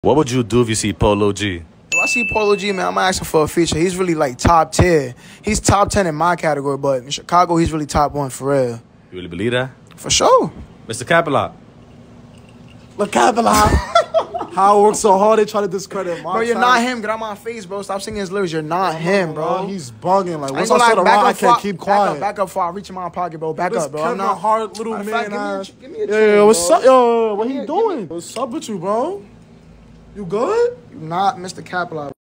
What would you do if you see Polo G? If I see Polo G, man, I'm asking for a feature. He's really like top tier. He's top 10 in my category, but in Chicago, he's really top 1 for real. You really believe that? For sure. Mr. Capelot. Look, how I work so hard, they try to discredit my Bro, you're talent. not him. Get out my face, bro. Stop singing his lyrics. You're not him, bro. He's bugging. Like, once I I ain't said gonna the lie, I can't keep quiet. Back up before I reach in my pocket, bro. Back This up, bro. Kevin Hart little Matter man. of fact, give me a Yeah, what's bro. up, yo? What he doing? What's up with you, bro? You good? You're not Mr. Capelot.